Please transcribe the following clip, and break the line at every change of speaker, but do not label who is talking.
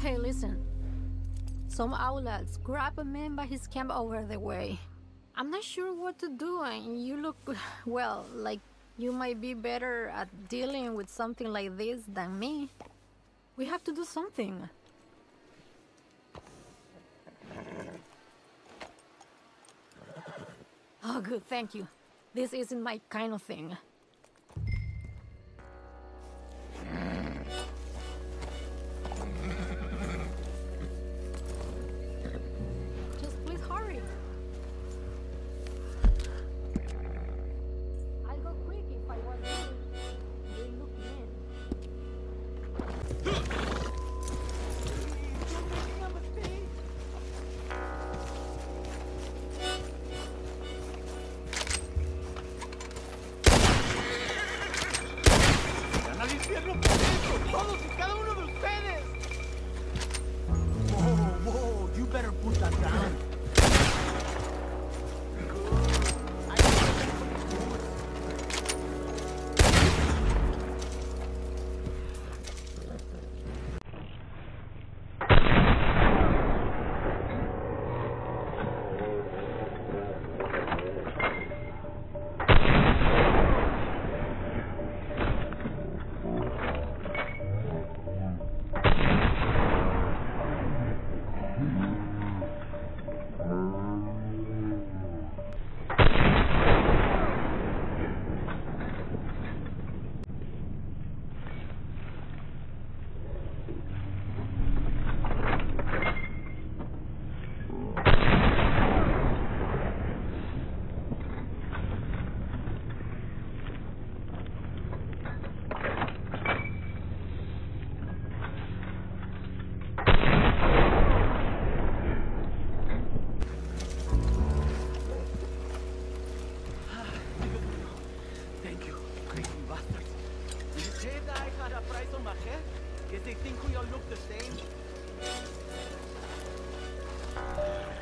Hey, listen. Some outlaws grab a man by his camp over the way. I'm not sure what to do, and you look, well, like you might be better at dealing with something like this than me. We have to do something. Oh, good, thank you. This isn't my kind of thing. Just please hurry. I'll go quick if I want to. They look in.
You're making a mistake. ¡Van al infierno por dentro! ¡Todos y cada uno de ustedes! Whoa, whoa, you better put that down. Price on my head? Guess they think we all look the same.